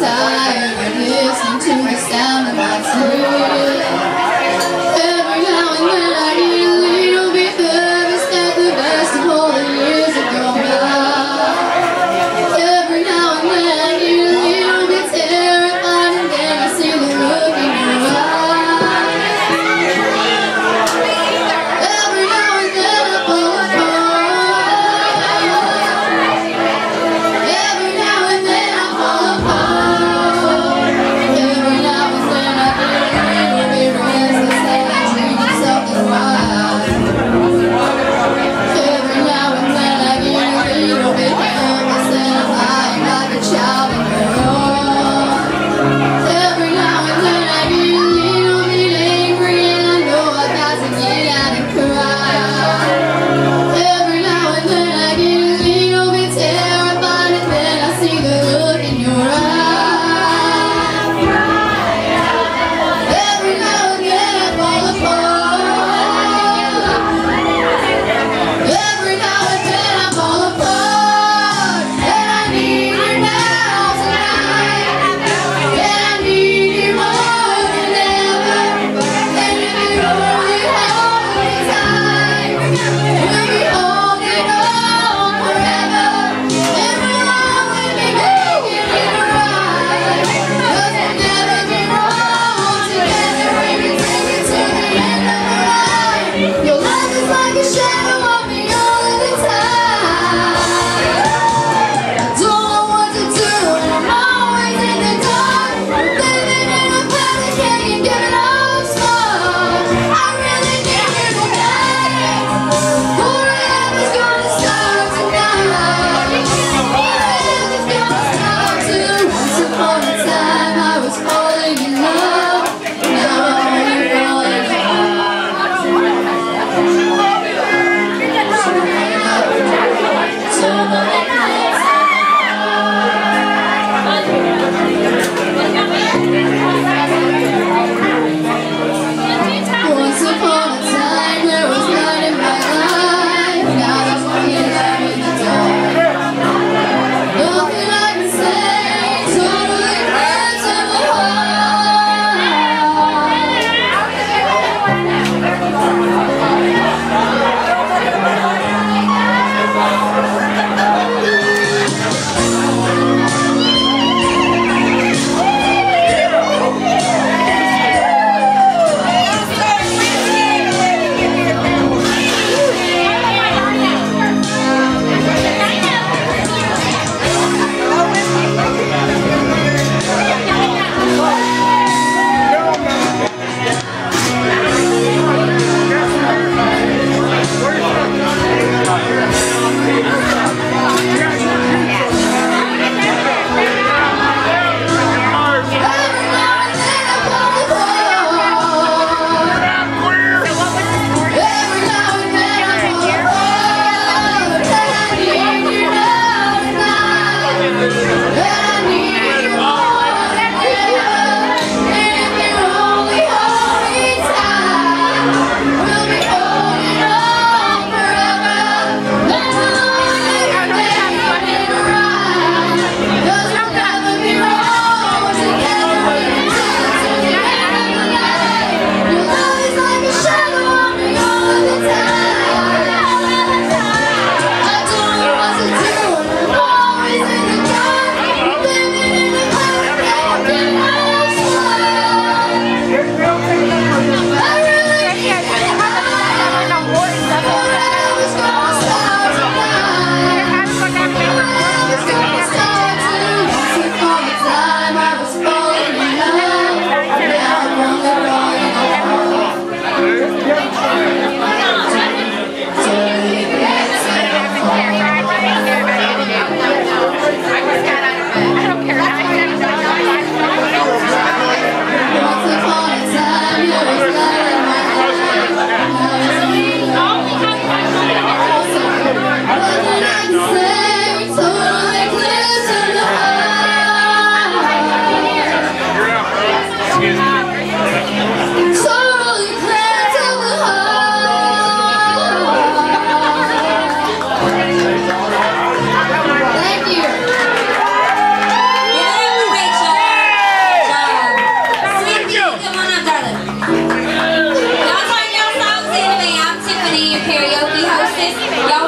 tired of listening to the sound of my tears. Every now and then I get a little bit nervous that the best of all the years have gone by. Every now and then I get a little bit terrified, and then I see the look in your eyes. Every now and then I fall apart. Every now and then I fall apart. is, y'all